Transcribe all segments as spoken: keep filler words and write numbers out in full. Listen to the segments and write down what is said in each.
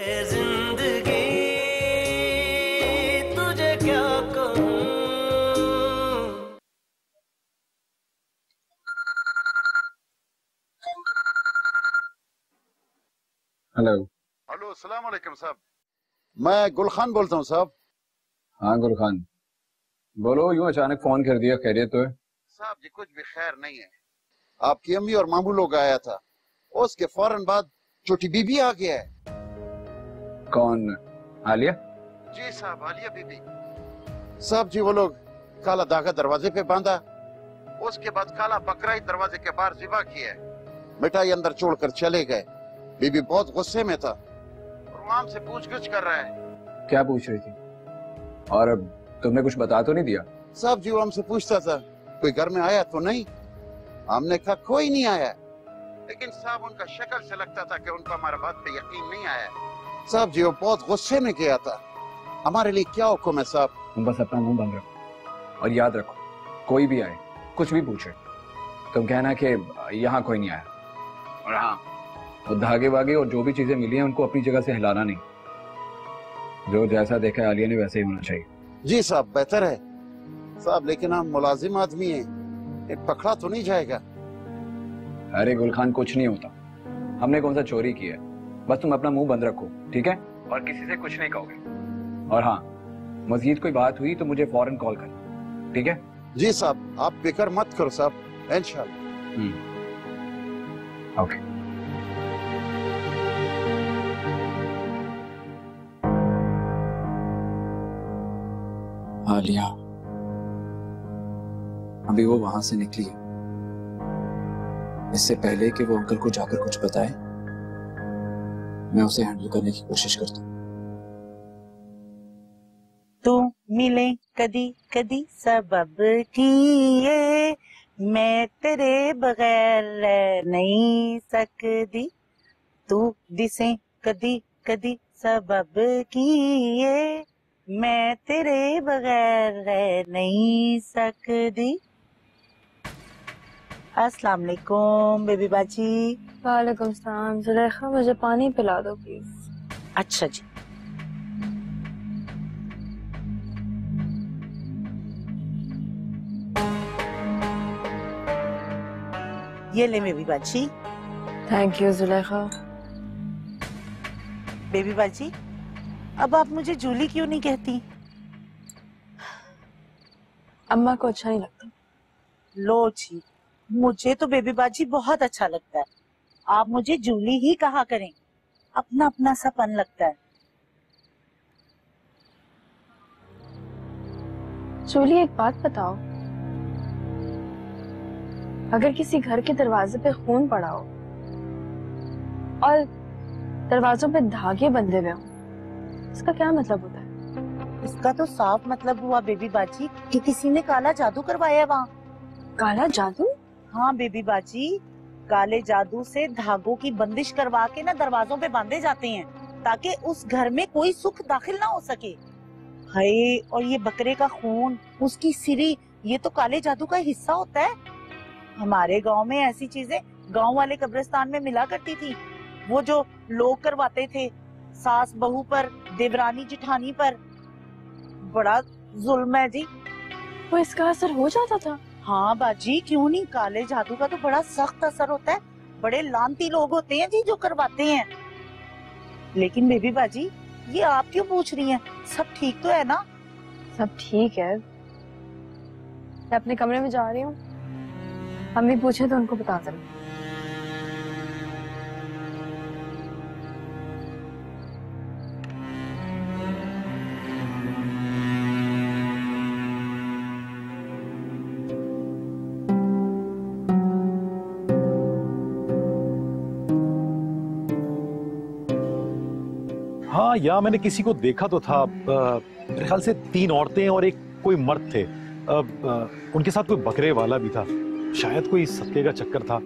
जिंदगी तुझे क्या कहूँ। हेलो हेलो, अस्सलाम वालेकुम साहब। मैं गुल खान बोलता हूँ साहब। हाँ गुल खान, बोलो। यूं अचानक फोन कर दिया, खैरियत तो है? साहब जी कुछ भी खैर नहीं है। आपकी अम्मी और मामू लोग आया था, उसके फौरन बाद छोटी बीबी आ गया है। कौन? आलिया? जी साहब, आलिया बीबी। साहब जी वो लोग काला धागा दरवाजे पे बांधा, उसके बाद काला बकरा ही दरवाजे के बाहर ज़िबा किया है, मिठाई अंदर छोड़कर चले गए। बीबी बहुत गुस्से में था और वो हमसे पूछ-गिछ कर रहा है। क्या पूछ रही थी? और अब तुमने कुछ बता तो नहीं दिया? साहब जी वो हमसे पूछता था कोई घर में आया तो नहीं। हमने कहा कोई नहीं आया, लेकिन साहब उनका शक्ल से लगता था कि उनको हमारे बात पे यकीन नहीं आया। साहब जी वो बहुत गुस्से में गया था। हमारे लिए क्या हुक्म है साहब? तुम बस अपना मुंह बंद रखो और याद रखो, कोई भी आए, कुछ भी पूछे, तुम कहना कि यहाँ कोई नहीं आया। और हाँ, वो धागे वागे और जो भी चीजें मिली हैं उनको अपनी जगह से हिलाना नहीं। जो जैसा देखा है आलिया ने वैसे ही होना चाहिए। जी साहब, बेहतर है साहब, लेकिन हम मुलाजिम आदमी हैं, एक पकड़ा तो नहीं जाएगा। अरे गुल खान, कुछ नहीं होता। हमने कौन सा चोरी किया है? बस तुम अपना मुंह बंद रखो, ठीक है? और किसी से कुछ नहीं कहोगे। और हाँ, मजीद कोई बात हुई तो मुझे फौरन कॉल कर, ठीक है? जी साहब, आप फिक्र मत करो साहब, इंशाल्लाह। हम्म, ओके। आलिया अभी वो वहां से निकली है, इससे पहले कि वो अंकल को जाकर कुछ बताए, मैं उसे हैंडल करने की कोशिश करता हूँ। तू मिले कदी कदी सबब किए, मैं तेरे बगैर रह नहीं सकती। तू दिसे कदी कदी सबब किए, मैं तेरे बगैर रह नहीं सकती। अस्सलाम वालेकुम बेबी बाजी। वालेकुम सलाम। जुलेखा मुझे पानी पिला दो प्लीज। अच्छा जी। ये ले बेबी बाजी। Thank you Zulekha. बेबी बाजी, अब आप मुझे जूली क्यों नहीं कहती? अम्मा को अच्छा नहीं लगता। लो जी, मुझे तो बेबी बाजी बहुत अच्छा लगता है। आप मुझे जूली ही कहा करें, अपना अपना सपन लगता है। जूली एक बात बताओ, अगर किसी घर के दरवाजे पे खून पड़ा हो और दरवाजों पे धागे बंधे हुए हो, इसका क्या मतलब होता है? इसका तो साफ मतलब हुआ बेबी बाजी कि किसी ने काला जादू करवाया है वहाँ। काला जादू? हाँ बेबी बाजी, काले जादू से धागों की बंदिश करवा के ना दरवाजों पे बांधे जाते हैं, ताकि उस घर में कोई सुख दाखिल ना हो सके। हाय, और ये बकरे का खून, उसकी सिरी, ये तो काले जादू का हिस्सा होता है। हमारे गांव में ऐसी चीजें गांव वाले कब्रिस्तान में मिला करती थी। वो जो लोग करवाते थे सास बहू पर, देवरानी जिठानी पर। बड़ा जुल्म है जी। वो इसका असर हो जाता था? हाँ बाजी, क्यों नहीं। काले जादू का तो बड़ा सख्त असर होता है। बड़े लानती लोग होते हैं जी जो करवाते हैं। लेकिन बेबी बाजी, ये आप क्यों पूछ रही हैं? सब ठीक तो है ना? सब ठीक है। मैं अपने कमरे में जा रही हूँ, अम्मी पूछे तो उनको बता देना। हाँ, या मैंने किसी को देखा तो था। मेरे ख्याल से तीन औरतें और एक कोई मर्द थे। आ, आ, उनके साथ कोई बकरे वाला भी था, शायद कोई सदके का चक्कर था।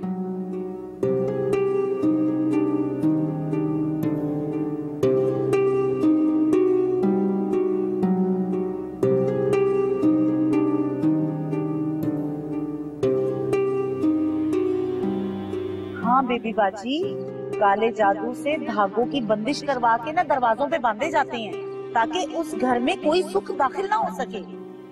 हाँ बेबी बाजी, काले जादू से धागों की बंदिश करवा के ना दरवाजों पे बांधे जाते हैं ताकि उस घर में कोई सुख दाखिल ना हो सके।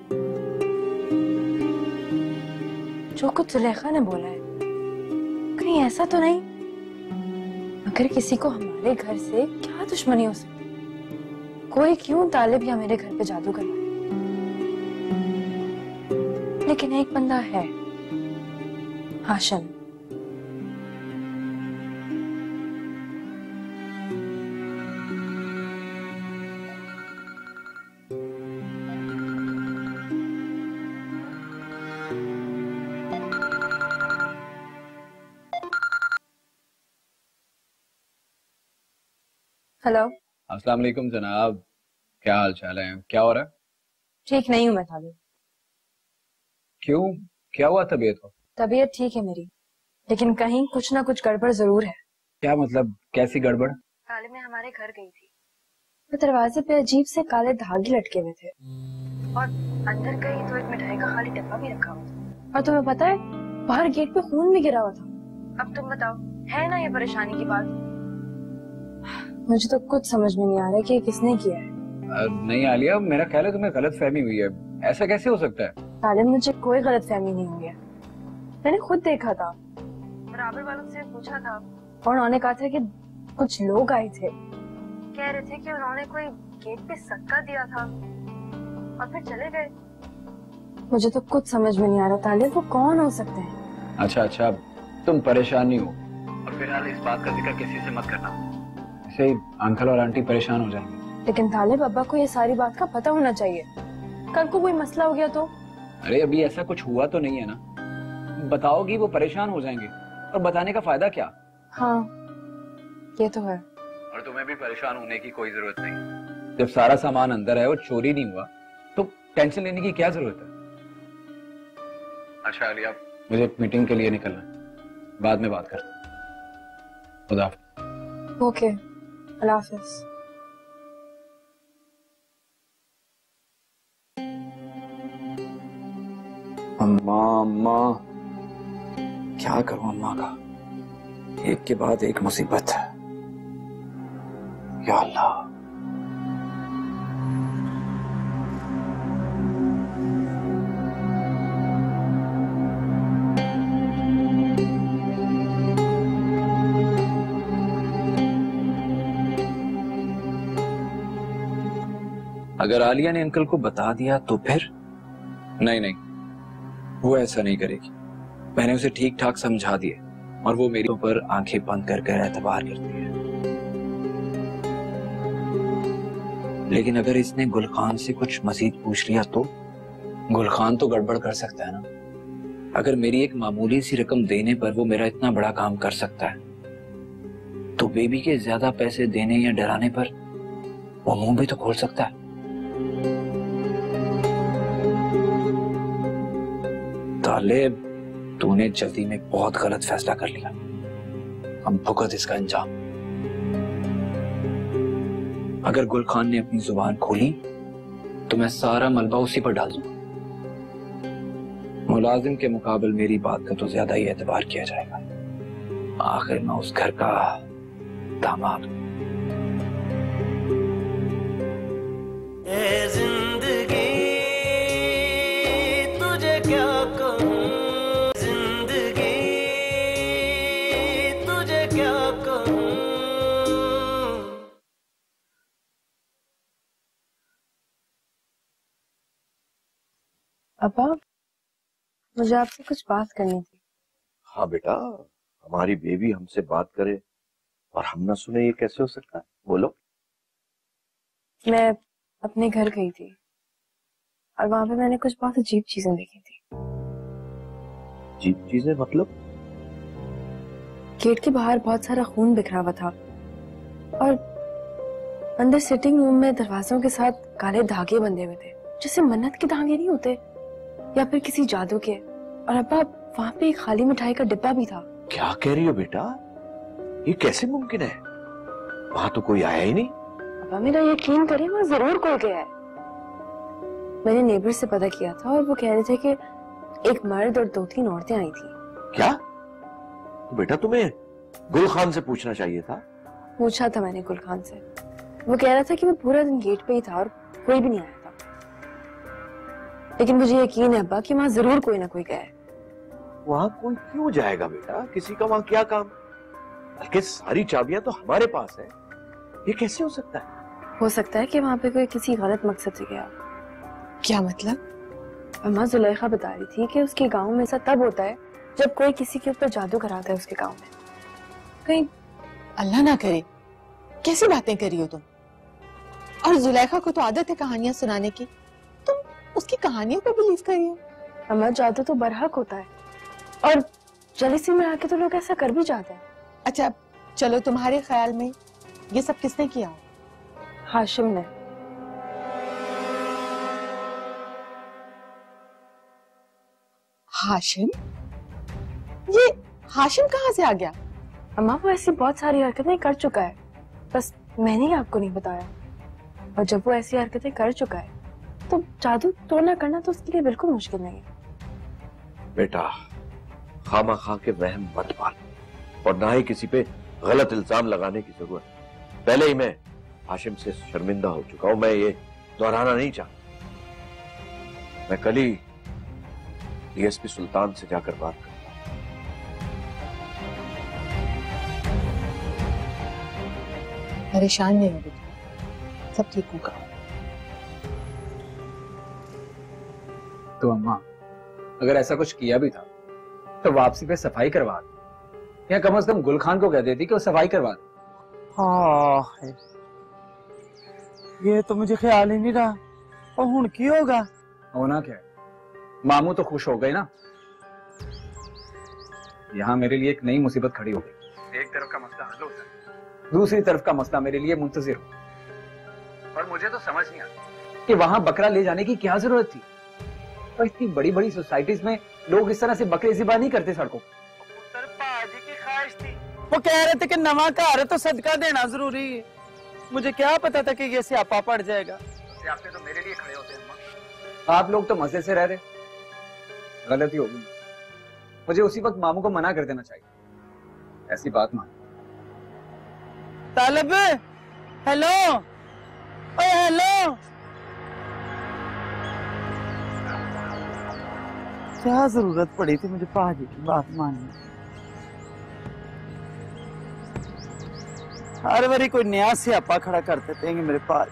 जो कुछ जुलेखा ने बोला है कहीं ऐसा तो नहीं, अगर किसी को हमारे घर से क्या दुश्मनी हो सकती, कोई क्यों तालिब या मेरे घर पे जादू करवाए। लेकिन एक बंदा है, हाशिम। हेलो। अस्सलाम वालेकुम जनाब, क्या हाल चाल है? क्या हो रहा है? ठीक नहीं हूँ मैं तालिब। क्यों, क्या हुआ तबीयत को? तबीयत ठीक है मेरी, लेकिन कहीं कुछ ना कुछ गड़बड़ जरूर है। क्या मतलब, कैसी गड़बड़? तालिब मैं हमारे घर गई थी, तो दरवाजे पे अजीब से काले धागे लटके हुए थे और अंदर गई तो एक मिठाई का खाली डब्बा भी रखा हुआ था। और तुम्हें पता है बाहर गेट पे खून भी गिरा हुआ था। अब तुम बताओ, है ना ये परेशानी की बात? मुझे तो कुछ समझ में नहीं आ रहा कि ये किसने किया है। आ, नहीं आलिया, मेरा ख्याल है तुम्हें गलत फहमी हुई है। ऐसा कैसे हो सकता है? तालिब मुझे कोई गलत फहमी नहीं हुई है, मैंने खुद देखा था, बराबर वालों से पूछा था और उन्होंने कहा था कि कुछ लोग आए थे, कह रहे थे कि उन्होंने कोई गेट पे सक्का दिया था और फिर चले गए। मुझे तो कुछ समझ में नहीं आ रहा तालिब, वो कौन हो सकते हैं? अच्छा अच्छा, तुम परेशान नहीं हो और फिलहाल इस बात का जिक्र किसी से मत करना, इससे अंकल और आंटी परेशान हो जाएंगे। लेकिन तालिब अब्बा को ये सारी बात का पता होना चाहिए, कल को कोई मसला हो गया तो? अरे अभी ऐसा कुछ हुआ तो नहीं है ना, बताओगी वो परेशान हो जाएंगे और बताने का फायदा क्या? हाँ ये तो है। और तुम्हें भी परेशान होने की कोई जरूरत नहीं, जब सारा सामान अंदर है और चोरी नहीं हुआ तो टेंशन लेने की क्या जरूरत है? अच्छा आलिया, मुझे एक मीटिंग के लिए निकलना है, बाद में बात करते हैं। खुदा हाफिज़। ओके, अल्लाह हाफिज़। अम्मा अम्मा क्या करूं अम्मा का, एक के बाद एक मुसीबत है। या अल्लाह। अगर आलिया ने अंकल को बता दिया तो फिर? नहीं नहीं, वो ऐसा नहीं करेगी। मैंने उसे ठीक ठाक समझा दिया और वो मेरे ऊपर आंखें बंद कर कर एतबार करती है। लेकिन अगर इसने गुलखान से कुछ मजीद पूछ लिया तो? गुलखान तो गड़बड़ कर सकता है ना। अगर मेरी एक मामूली सी रकम देने पर वो मेरा इतना बड़ा काम कर सकता है, तो बेबी के ज्यादा पैसे देने या डराने पर वो मुंह भी तो खोल सकता है। तालिब, तूने जल्दी में बहुत गलत फैसला कर लिया, अब भुगत इसका अंजाम। अगर गुल खान ने अपनी जुबान खोली तो मैं सारा मलबा उसी पर डाल दूंगा। मुलाजिम के मुकाबले मेरी बात का तो ज्यादा ही एतबार किया जाएगा, आखिर मैं उस घर का दामाद हूं। जिंदगी तुझे क्या कहूं, जिंदगी तुझे क्या कहूं। अब्बा, मुझे आपसे कुछ बात करनी थी। हाँ बेटा, हमारी बेबी हमसे बात करे और हम ना सुने, ये कैसे हो सकता है? बोलो। मैं अपने घर गई थी और वहां पे मैंने कुछ बहुत अजीब चीजें देखी थी। अजीब चीजें मतलब? गेट के बाहर बहुत सारा खून बिखरा हुआ था और अंदर सिटिंग रूम में दरवाजों के साथ काले धागे बंधे हुए थे, जैसे मन्नत के धागे नहीं होते या फिर किसी जादू के। और अब्बा, वहां पे एक खाली मिठाई का डिब्बा भी था। क्या कह रही हो बेटा, ये कैसे मुमकिन है? वहां तो कोई आया ही नहीं। अब्बा मेरा यकीन करिए, वहां जरूर कोई गया है। मैंने नेबर से पता किया था और वो कह रहे थे कि एक मर्द और दो तीन औरतें आई थी। क्या? तो बेटा तुम्हें गुल खान से पूछना चाहिए था। पूछा था मैंने गुल खान से, वो कह रहा था कि वो पूरा दिन गेट पे ही था और कोई भी नहीं आया था। लेकिन मुझे यकीन है अब्बा कि वहां जरूर कोई ना कोई गया है। वहां कोई क्यों जाएगा बेटा, किसी का वहां क्या काम? बल्कि सारी चाबियां तो हमारे पास है, ये कैसे हो सकता है? हो सकता है कि वहां पे कोई किसी गलत मकसद से गया। क्या मतलब? अम्मा जुलेखा बता रही थी कि उसके गांव में ऐसा तब होता है जब कोई किसी के ऊपर जादू कराता है उसके गांव में। कहीं अल्लाह ना करे, कैसी बातें करी हो तुम? और जुलेखा को तो आदत है कहानियां सुनाने की, तुम उसकी कहानियों पर बिलीव करी हो? अम्मा जादू तो बरहक होता है और जलीसी में आके तो लोग ऐसा कर भी जाते हैं। अच्छा चलो, तुम्हारे ख्याल में ये सब किसने किया? हाशिम ने। हाशिम? ये हाशिम कहाँ से आ गया? अम्मा वो ऐसी बहुत सारी हरकतें कर चुका है, बस मैंने ही आपको नहीं बताया। और जब वो ऐसी हरकतें कर चुका है तो जादू तोड़ना करना तो उसके लिए बिल्कुल मुश्किल नहीं है। बेटा खामा खा के वहम मत पाल और ना ही किसी पे गलत इल्जाम लगाने की जरूरत। पहले ही मैं हाशिम से शर्मिंदा हो चुका हूं, मैं ये दोहराना नहीं चाहता। मैं कल ही डीएसपी सुल्तान से जाकर बात करूंगा। परेशान नहीं हो बेटा, सब ठीक होगा। तो अम्मा अगर ऐसा कुछ किया भी था तो वापसी पे सफाई करवा दे, या कम से कम गुल खान को कह देती कि वो सफाई करवा दे। हाँ ये तो मुझे ख्याल ही नहीं रहा। और हुन की होगा? होना क्या है, मामू तो खुश हो गए ना। यहाँ मेरे लिए एक नई मुसीबत खड़ी हो गई। एक तरफ का मसला हल होता है, दूसरी तरफ का मसला मेरे लिए मुंतजिर हो। और मुझे तो समझ नहीं आता कि वहां बकरा ले जाने की क्या जरूरत थी। और इतनी बड़ी बड़ी सोसाइटीज में लोग इस तरह से बकरे ज़िबा नहीं करते सड़कों। पाजी की ख्वाहिश थी, वो कह रहे थे कि नवा घर है तो सदका देना जरूरी है। मुझे क्या पता था कि ये स्यापा पड़ जाएगा। स्यापे तो मेरे लिए खड़े होते हैं अम्मा। आप लोग तो मजे से रह रहे, गलती होगी। मुझे उसी वक्त मामू को मना कर देना चाहिए। ऐसी बात मान। तालिब, हेलो, ओए हेलो, क्या जरूरत पड़ी थी मुझे पाजी की बात मानने? हर बारी कोई नया स्यापा खड़ा कर देते हैं मेरे पास।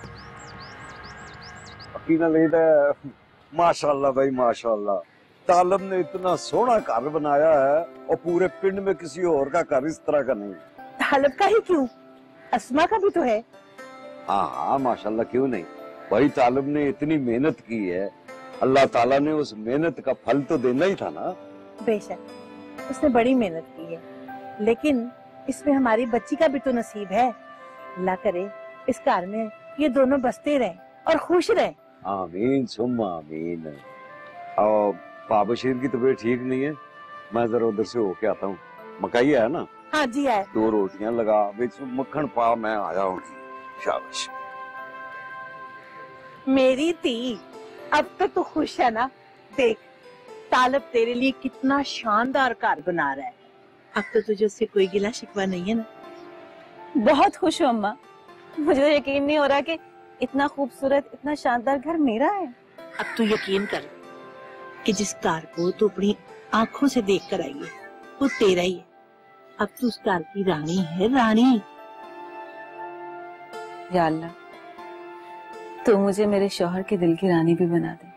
माशाल्लाह भाई माशाल्लाह, तालब ने इतना सोना घर बनाया है और पूरे पिंड में किसी और का घर इस तरह का नहीं। तालब का ही क्यों, अस्मा का भी तो है। हाँ हाँ माशाल्लाह, क्यों नहीं भाई। तालब ने इतनी मेहनत की है, अल्लाह ताला ने उस मेहनत का फल तो देना ही था ना। बेशक उसने बड़ी मेहनत की है, लेकिन इसमें हमारी बच्ची का भी तो नसीब है। अल्लाह करे इस घर में ये दोनों बसते रहें और खुश रहें। आमीन सुम्मा आमीन। और पाबशीर की तबीयत ठीक नहीं है, मैं जरा उधर से होके आता हूँ। मकाई है ना? हाँ जी है। दो रोटियां लगा, बीच में मक्खन पा, मैं आया हूँ। शाबाश मेरी धी, अब तो तू खुश है ना? देख तालब तेरे लिए कितना शानदार घर बना रहा है। अब तो तुझे उससे कोई गिला शिकवा नहीं है ना? बहुत खुश हूँ अम्मा, मुझे तो यकीन नहीं हो रहा कि इतना खूबसूरत इतना शानदार घर मेरा है। अब तू यकीन कर कि जिस घर को तू अपनी आंखों से देख कर आई है वो तेरा ही है। अब तू उस घर की रानी है, रानी। या अल्लाह, तू मुझे मेरे शौहर के दिल की रानी भी बना दे।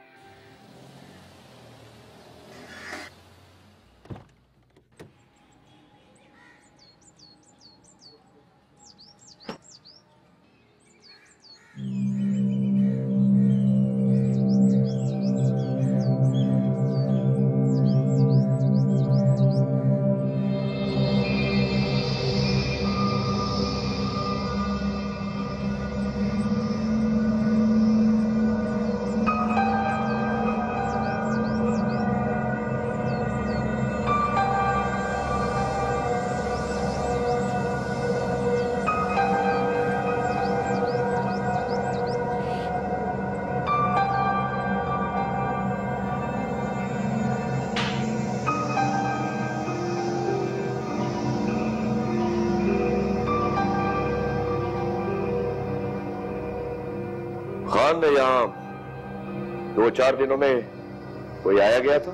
खान ने यहाँ दो चार दिनों में कोई आया गया था?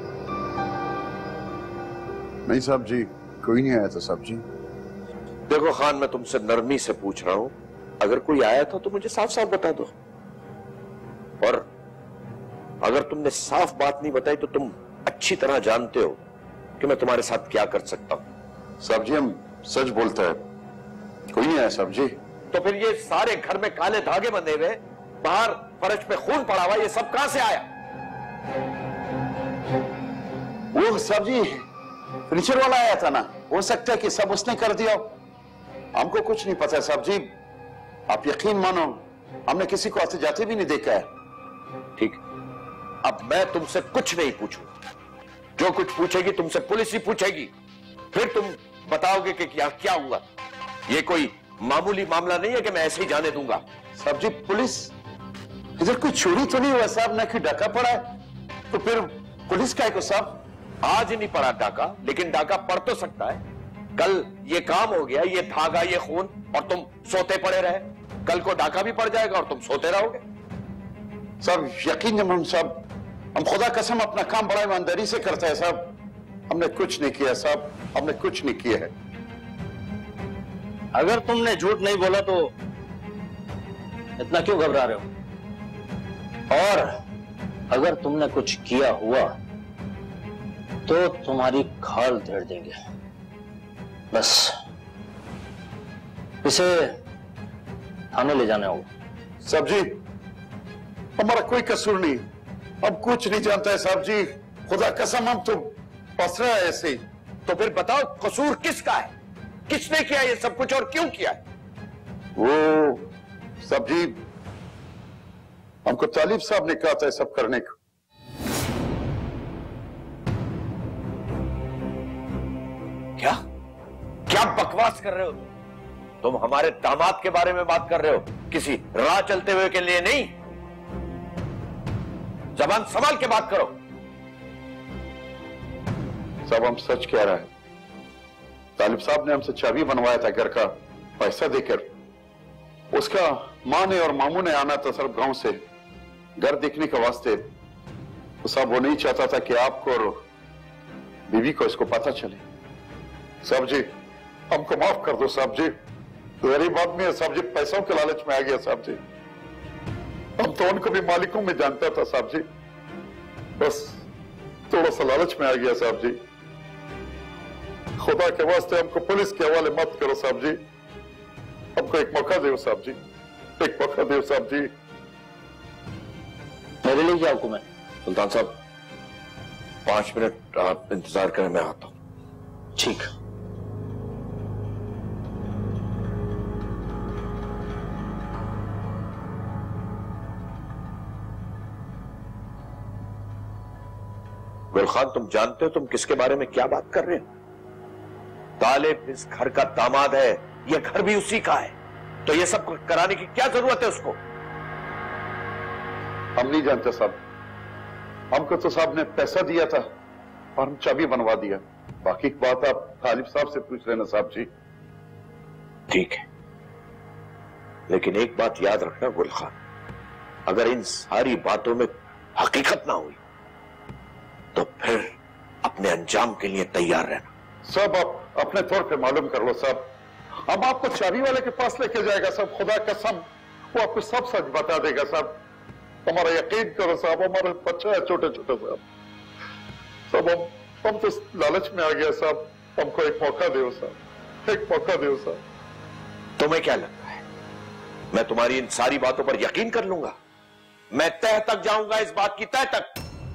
नहीं साहब जी, कोई नहीं आया था साहब जी। देखो खान, मैं तुमसे नरमी से पूछ रहा हूं, अगर कोई आया था तो मुझे साफ साफ बता दो, और अगर तुमने साफ बात नहीं बताई तो तुम अच्छी तरह जानते हो कि मैं तुम्हारे साथ क्या कर सकता हूं। साहब जी हम सच बोलते हैं, कोई नहीं आया साहब जी। तो फिर ये सारे घर में काले धागे बंधे हुए, बाहर फर्श पे खून पड़ा हुआ, ये सब कहां से आया? वो साहब जी फर्नीचर वाला आया था ना, हो सकता है कि सब उसने कर दिया। हमको कुछ नहीं पता साहब जी, आप यकीन मानो हमने किसी को आते जाते भी नहीं देखा है। ठीक, अब मैं तुमसे कुछ नहीं पूछूंगा, जो कुछ पूछेगी तुमसे पुलिस ही पूछेगी, फिर तुम बताओगे कि क्या क्या हुआ। ये कोई मामूली मामला नहीं है कि मैं ऐसे ही जाने दूंगा। साहब जी पुलिस इधर कोई चोरी तो नहीं हुआ साहब, ना कि डाका पड़ा है, तो फिर पुलिस का है को साहब? आज नहीं पड़ा डाका, लेकिन डाका पड़ तो सकता है। कल ये काम हो गया, ये धागा, ये खून, और तुम सोते पड़े रहे। कल को डाका भी पड़ जाएगा और तुम सोते रहोगे। साहब यकीन जमान साहब, हम खुदा कसम अपना काम बड़ा ईमानदारी से करते हैं साहब। हमने कुछ नहीं किया साहब, हमने कुछ नहीं किया है। अगर तुमने झूठ नहीं बोला तो इतना क्यों घबरा रहे हो? और अगर तुमने कुछ किया हुआ तो तुम्हारी खाल धेड़ देंगे। बस इसे थाने ले जाना होगा। साहब जी हमारा कोई कसूर नहीं, अब कुछ नहीं जानता है साहब जी, खुदा कसम हम तो फंस रहे हैं ऐसे ही। तो फिर बताओ कसूर किसका है? किसने किया ये सब कुछ और क्यों किया है? वो साहब जी हमको तालिब साहब ने कहा था सब करने को। क्या क्या बकवास कर रहे हो तुम? तुम हमारे दामाद के बारे में बात कर रहे हो, किसी राह चलते हुए के लिए नहीं। जबान संभाल के बात करो। साहब हम सच कह रहे हैं, तालिब साहब ने हमसे चाबी बनवाया था घर का पैसा देकर। उसका माँ ने और मामू ने आना था सिर्फ गांव से घर देखने के वास्ते। तो साहब वो नहीं चाहता था कि आपको और बीवी को इसको पता चले। साहब जी हमको माफ कर दो साहब जी, गरीब आदमी है साहब जी, पैसों के लालच में आ गया साहब जी। हम तो उनको भी मालिकों में जानता था साहब जी, बस थोड़ा सा लालच में आ गया साहब जी। खुदा के वास्ते हमको पुलिस के हवाले मत करो साहब जी, हमको एक मौका दो साहब जी, एक मौका दो साहब जी। मेरे लिए क्या हुक्म है? सुल्तान साहब पांच मिनट आप इंतजार करें, मैं आता हूं। ठीक। गुलखान तुम जानते हो तुम किसके बारे में क्या बात कर रहे हो? तालिब इस घर का दामाद है, यह घर भी उसी का है, तो ये सब कराने की क्या जरूरत है उसको? हम नहीं जानते साहब, हमको तो साहब ने पैसा दिया था और हम चाबी बनवा दिया। बाकी की बात आप तालिब साहब से पूछ लेना साहब जी। ठीक है, लेकिन एक बात याद रखना गुलखान, अगर इन सारी बातों में हकीकत ना हुई तो फिर अपने अंजाम के लिए तैयार रहना। सब आप अपने तौर पे मालूम कर लो साहब, हम आपको चाबी वाले के पास लेके जाएगा साहब, खुदा कसम वो आपको सब सच बता देगा साहब। हमारा यकीन करो साहब, हमारे बच्चे है छोटे छोटे साहब। सब हम हम तो लालच में आ गया साहब, हमको एक मौका दो साहब, एक मौका दो साहब। तुम्हें क्या लगता है मैं तुम्हारी इन सारी बातों पर यकीन कर लूंगा? मैं तह तक जाऊंगा, इस बात की तह तक।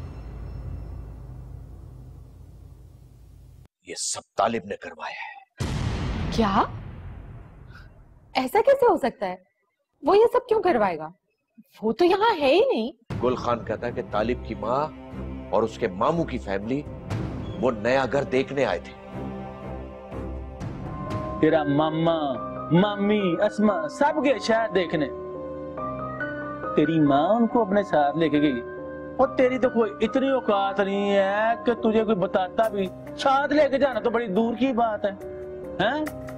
ये सब तालिब ने करवाया है। क्या? ऐसा कैसे हो सकता है? वो ये सब क्यों करवाएगा? वो तो यहाँ है ही नहीं। गुल खान कहता है कि तालिब की माँ और उसके मामू की फैमिली वो नया घर देखने आए थे। तेरा मामा, मामी, अस्मा सब गए शायद देखने। तेरी माँ उनको अपने साथ लेके गई और तेरी तो कोई इतनी औकात नहीं है कि तुझे कोई बताता भी। साथ लेके जाना तो बड़ी दूर की बात है, हैं?